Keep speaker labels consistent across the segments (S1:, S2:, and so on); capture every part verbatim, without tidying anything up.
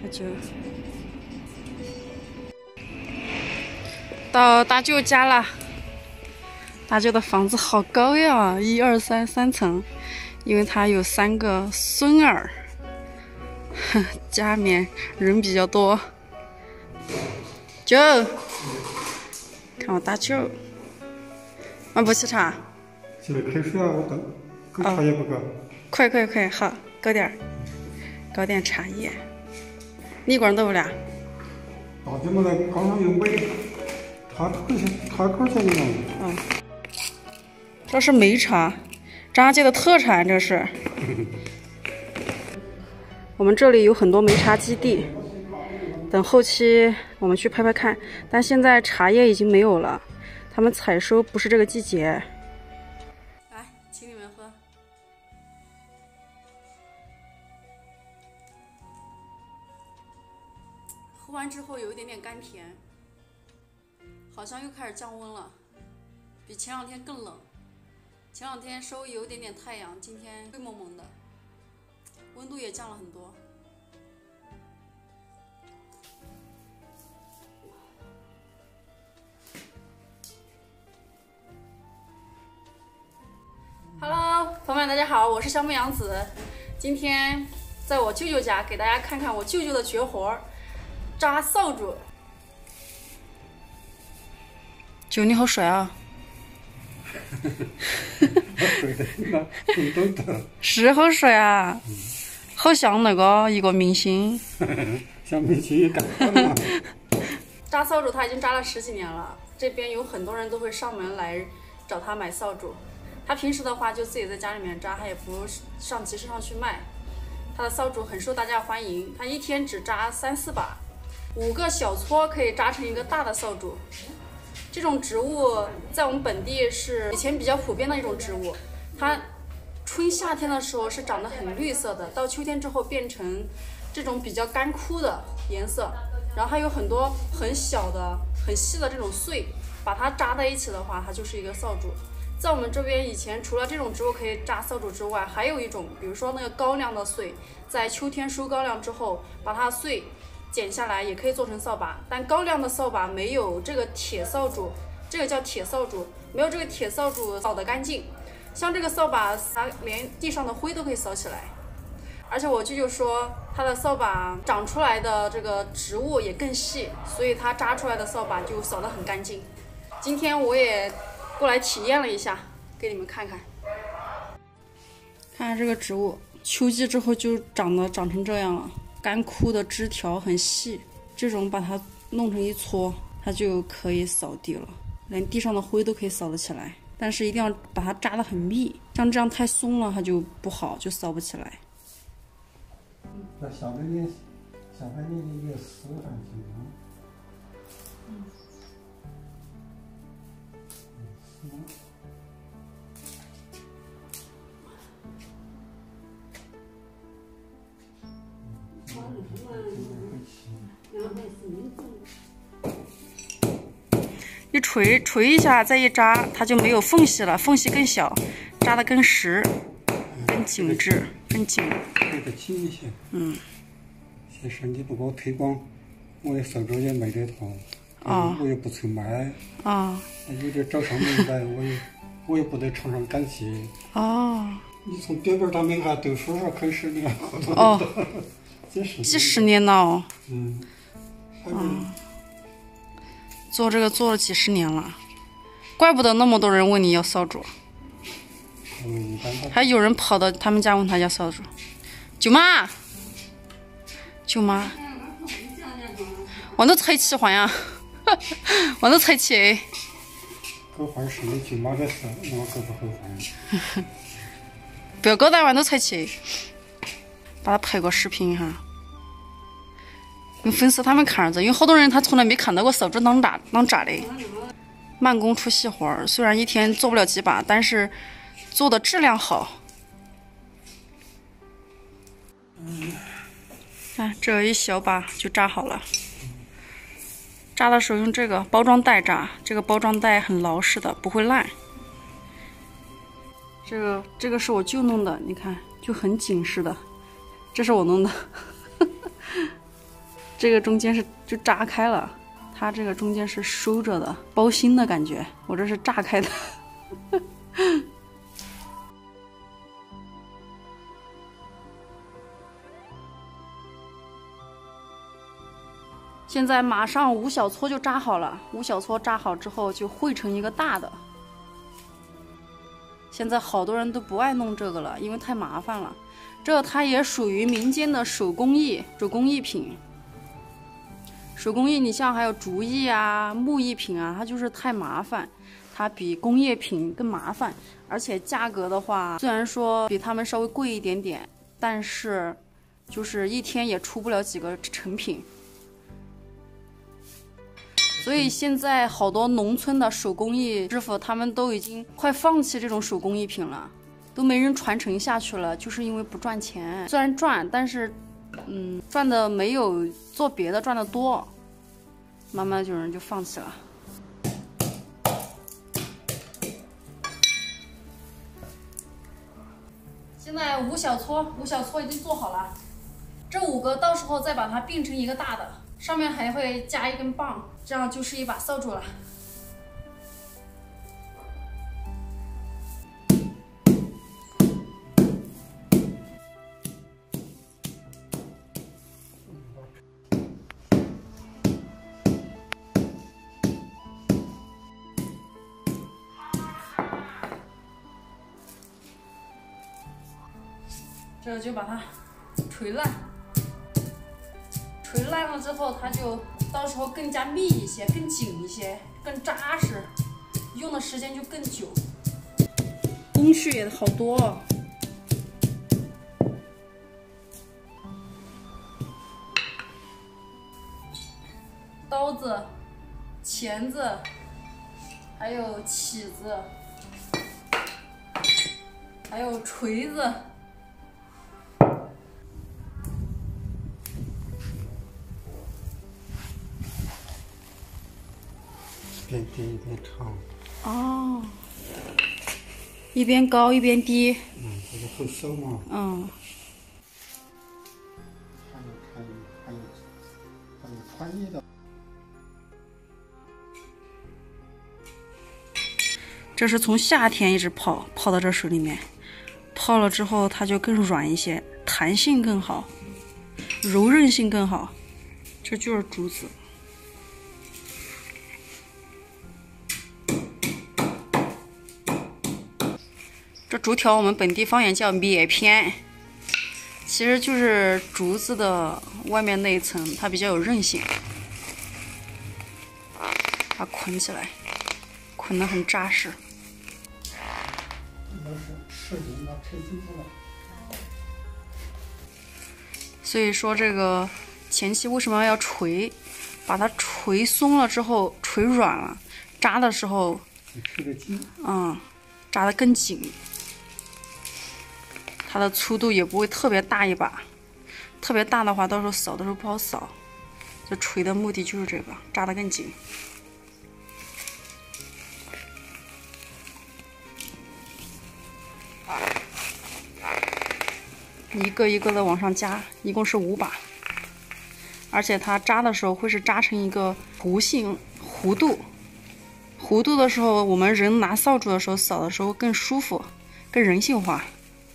S1: 喝酒。到大舅家了。大舅的房子好高呀，一二三三层，因为他有三个孙儿，家里面人比较多。舅，看我大舅，我不沏茶。
S2: 起来开水啊！我等，给茶叶不够。
S1: 快快快，好，搞点儿，搞点茶叶。你一个人都不了？
S2: 大舅们在刚刚又买茶口钱，茶口钱的。
S1: 嗯。这是梅茶，张家界的特产，这是。我们这里有很多梅茶基地，等后期我们去拍拍看。但现在茶叶已经没有了，他们采收不是这个季节。来，请你们喝。喝完之后有一点点甘甜，好像又开始降温了，比前两天更冷。前两天稍微有一点点太阳，今天灰蒙蒙的，温度也降了很多。Hello， 朋友们，大家好，我是香木洋子。今天在我舅舅家给大家看看我舅舅的绝活——扎扫帚。舅，你好帅啊！是好帅啊，嗯、好像那个一个明星。
S2: 像明星也干了。
S1: 扎扫帚他已经扎了十几年了，这边有很多人都会上门来找他买扫帚。他平时的话就自己在家里面扎，他也不上集市上去卖。他的扫帚很受大家欢迎，他一天只扎三四把，五个小撮可以扎成一个大的扫帚。这种植物在我们本地是以前比较普遍的一种植物，它春夏天的时候是长得很绿色的，到秋天之后变成这种比较干枯的颜色，然后还有很多很小的很细的这种穗，把它扎在一起的话，它就是一个扫帚。在我们这边以前除了这种植物可以扎扫帚之外，还有一种，比如说那个高粱的穗，在秋天收高粱之后，把它的穗剪下来也可以做成扫把，但高粱的扫把没有这个铁扫帚，这个叫铁扫帚，没有这个铁扫帚扫得干净。像这个扫把，它连地上的灰都可以扫起来。而且我舅舅说，它的扫把长出来的这个植物也更细，所以它扎出来的扫把就扫得很干净。今天我也过来体验了一下，给你们看看。看看这个植物，秋季之后就长得长成这样了。干枯的枝条很细，这种把它弄成一撮，它就可以扫地了，连地上的灰都可以扫得起来。但是一定要把它扎得很密，像这样太松了，它就不好，就扫不起来。
S2: 那下半年，下半年的也湿还行啊。嗯。嗯。一锤锤一下，再一扎，它就没有缝隙了，缝隙更小，扎得更实、更紧致、更紧。这个紧一些。嗯。现身体不够推广，我的扫帚也没这套。哦。我也不曾卖。啊。有点找上门来，我也我也不得厂商感谢。哦。你从别本到门下都说说开始年。哦。几十几十年了哦。嗯。嗯。做这个做了几十年了，怪不得那么多人问你要扫帚，还有人跑到他们家问他要扫帚。舅妈，舅妈，往都踩起换呀，往都踩起。搞坏事的舅妈的事，我可不后悔。不要搞大碗都踩起，把他拍个视频哈。给粉丝他们看着，因为好多人他从来没看到过扫帚当扎当扎的，慢工出细活儿。虽然一天做不了几把，但是做的质量好。看这一小把就扎好了。扎的时候用这个包装袋扎，这个包装袋很牢实的，不会烂。这个这个是我舅弄的，你看就很紧实的，这是我弄的。 这个中间是就炸开了，它这个中间是收着的，包心的感觉。我这是炸开的。现在马上五小撮就扎好了，五小撮扎好之后就汇成一个大的。现在好多人都不爱弄这个了，因为太麻烦了。这它也属于民间的手工艺、手工艺品。手工艺，你像还有竹艺啊、木艺品啊，它就是太麻烦，它比工业品更麻烦，而且价格的话，虽然说比他们稍微贵一点点，但是就是一天也出不了几个成品。所以现在好多农村的手工艺师傅，他们都已经快放弃这种手工艺品了，都没人传承下去了，就是因为不赚钱。虽然赚，但是，嗯，赚的没有做别的赚的多，慢慢就有人就放弃了。现在五小撮，五小撮已经做好了，这五个到时候再把它并成一个大的。上面还会加一根棒，这样就是一把扫帚了。这就把它锤烂。锤烂了之后，它就到时候更加密一些，更紧一些，更扎实，用的时间就更久，工序也好多哦。刀子、钳子，还有起子，还有锤子。
S3: 一边低一边长。
S2: 哦，一边高一边低。
S3: 嗯，这个很小嘛。
S2: 嗯。
S3: 还有还有还有还有宽一的。
S2: 这是从夏天一直泡泡到这水里面，泡了之后它就更软一些，弹性更好，柔韧性更好。这就是竹子。这竹条我们本地方言叫篾片，其实就是竹子的外面那一层，它比较有韧性，把它捆起来，捆得很扎实。所以说这个前期为什么要锤？把它锤松了之后，锤软了，扎的时候，嗯，扎得更紧。它的粗度也不会特别大一把，特别大的话，到时候扫的时候不好扫。这锤的目的就是这个，扎得更紧。一个一个的往上加，一共是五把。而且它扎的时候会是扎成一个弧形弧度，弧度的时候，我们人拿扫帚的时候扫的时候更舒服，更人性化。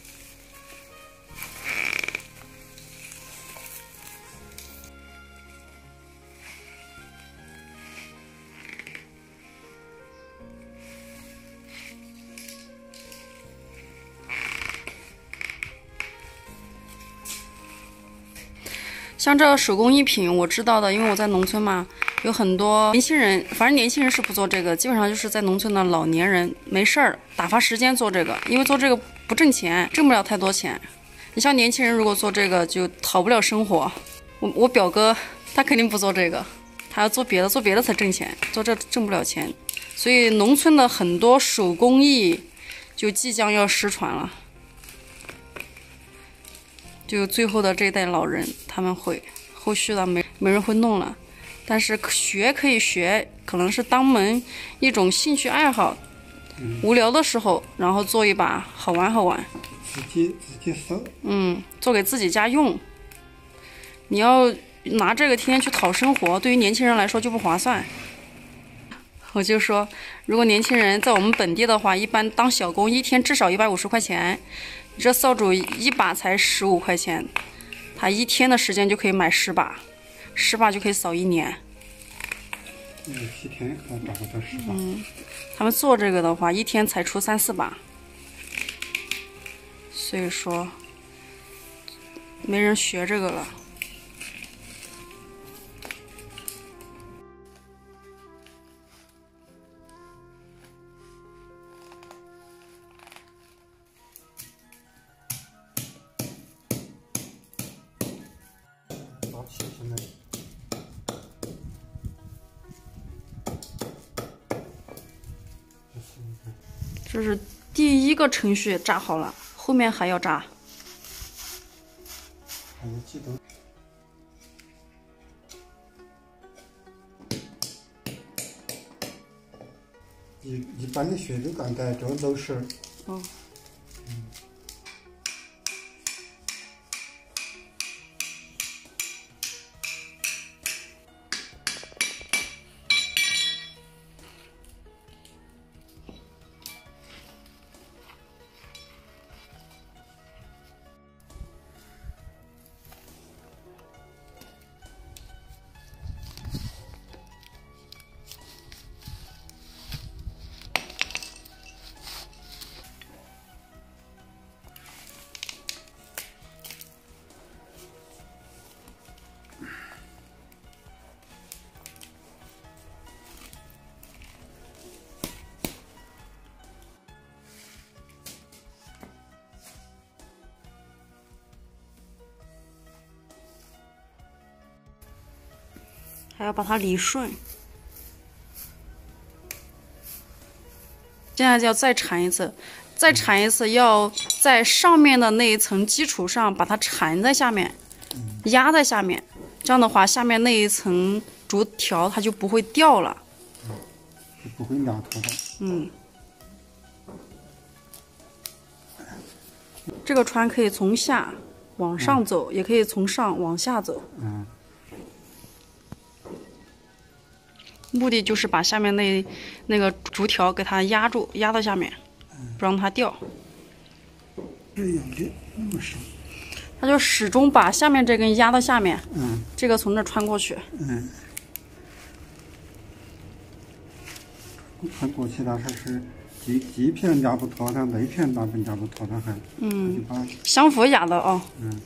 S2: 像这个手工艺品，我知道的，因为我在农村嘛，有很多年轻人，反正年轻人是不做这个，基本上就是在农村的老年人没事儿打发时间做这个，因为做这个不挣钱，挣不了太多钱。你像年轻人如果做这个就讨不了生活。我我表哥他肯定不做这个，他要做别的，做别的才挣钱，做这挣不了钱。所以农村的很多手工艺就即将要失传了。就最后的这一代老人，他们会后续的没没人会弄了，但是学可以学，可能是当门一种兴趣爱好，嗯、无聊的时候，然后做一把好玩好玩。
S3: 自己自己手。
S2: 嗯，做给自己家用。你要拿这个天天去讨生活，对于年轻人来说就不划算。我就说，如果年轻人在我们本地的话，一般当小工一天至少一百五十块钱，你这扫帚一把才十五块钱，他一天的时间就可以买十把，十把就可以扫一年。
S3: 嗯，七天还打不到十把。
S2: 嗯，他们做这个的话，一天才出三四把，所以说没人学这个了。
S3: 早起现在。
S2: 这是第一个程序扎好了，后面还要扎。
S3: 还有记得。一一般的学就干在这都是。
S2: 哦。
S3: 嗯。
S2: 还要把它理顺，现在就要再缠一次，再缠一次，要在上面的那一层基础上把它缠在下面，压在下面，这样的话，下面那一层竹条它就不会掉了，
S3: 就不会压脱的。
S2: 嗯，这个穿可以从下往上走，嗯、也可以从上往下走。
S3: 嗯。
S2: 目的就是把下面那那个竹条给它压住，压到下面，不让它掉。
S3: 这样的那么深。
S2: 它就始终把下面这根压到下面，
S3: 嗯，
S2: 这个从这穿过去。
S3: 嗯。穿过去，它还是这这片压不脱它，那片那边压不脱它还。
S2: 嗯。相互压的哦。
S3: 嗯。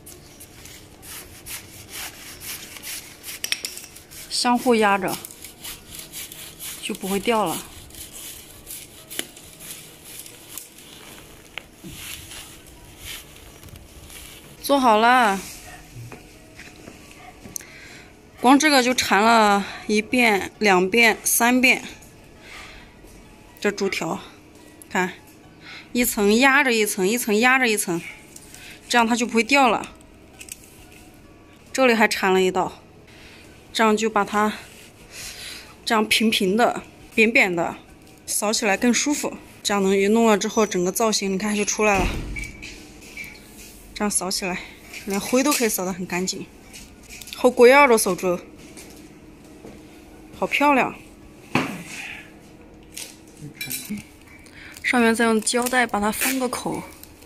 S2: 相互压着。就不会掉了。做好了，光这个就缠了一遍、两遍、三遍。这竹条，看，一层压着一层，一层压着一层，这样它就不会掉了。这里还缠了一道，这样就把它。这样平平的、扁扁的，扫起来更舒服。这样能一弄了之后，整个造型你看就出来了。这样扫起来，连灰都可以扫得很干净。好贵啊，这扫帚，好漂亮。上面再用胶带把它封个口，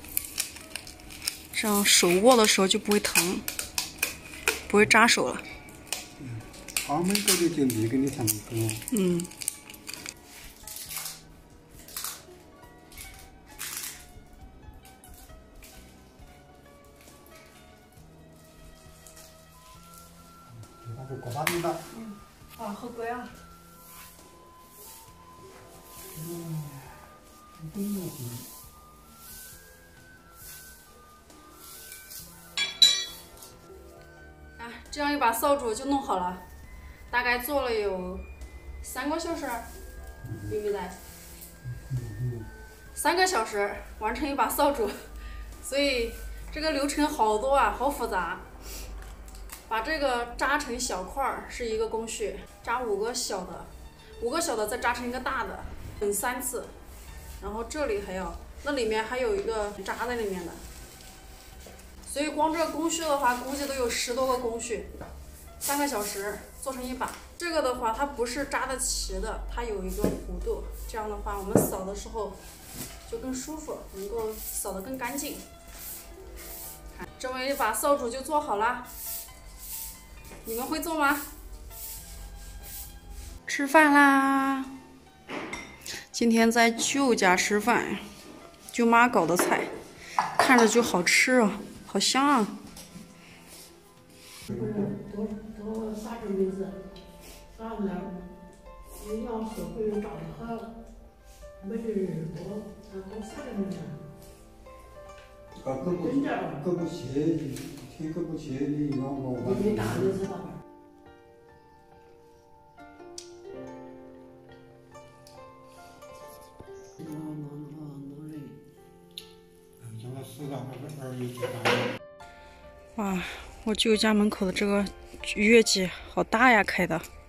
S2: 这样手握的时候就不会疼，不会扎手了。
S3: 他们这个就离跟你差不多。
S2: 嗯。
S3: 那个锅巴底的。
S2: 嗯。啊，好贵啊。
S3: 嗯，真牛逼。
S1: 啊，这样一把扫帚就弄好了。大概做了有三个小时，有没得？三个小时完成一把扫帚，所以这个流程好多啊，好复杂。把这个扎成小块儿是一个工序，扎五个小的，五个小的再扎成一个大的，等三次。然后这里还要，那里面还有一个扎在里面的。所以光这个工序的话，估计都有十多个工序。 三个小时做成一把。这个的话，它不是扎的齐的，它有一个弧度，这样的话我们扫的时候就更舒服，能够扫得更干净。看，这么一把扫帚就做好了。你们会做吗？
S2: 吃饭啦！今天在舅家吃饭，舅妈搞的菜，看着就好吃啊，好香啊！
S4: 不是，都都啥子意思？啥子？你要是会长得好，没人多，那都啥子名字？
S3: 个胳膊胳膊斜的，天胳膊斜的，往我往。
S4: 你大的知道吧？
S2: 哇，我舅家门口的这个月季好大呀，开的。